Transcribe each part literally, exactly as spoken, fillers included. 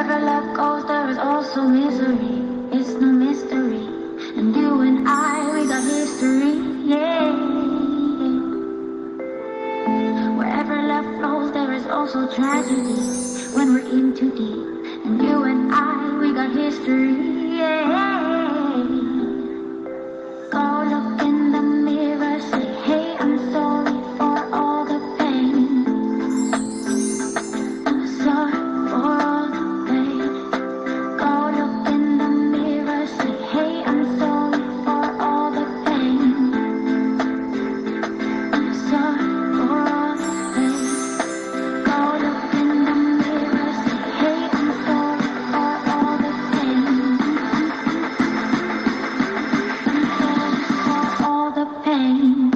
Wherever love goes, there is also misery. It's no mystery. And you and I, we got history. Yeah. Wherever love flows, there is also tragedy. When we're in too deep. And you and I, we got history. Yeah. Go look in the mirror, say, hey, I'm sorry for all the pain. I'm sorry for all the pain. Go look in the mirror, say, hey, I'm sorry for all the pain. I'm sorry for all the pain. Go look in the mirror, say, hey, I'm sorry for all the pain. All the pain.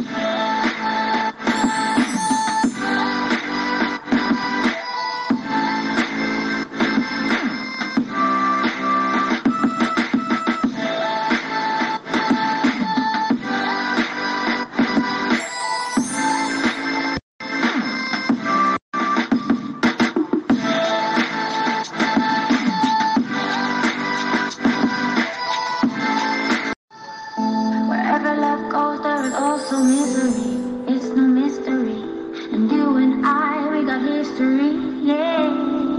Wherever love goes, there is also misery. It's no mystery. And you and I, we got history. Yeah.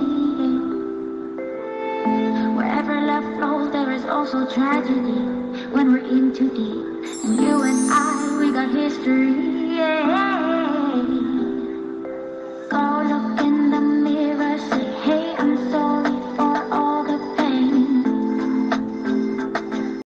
Wherever love flows, there is also tragedy. When we're in too deep. And you and I, we got history.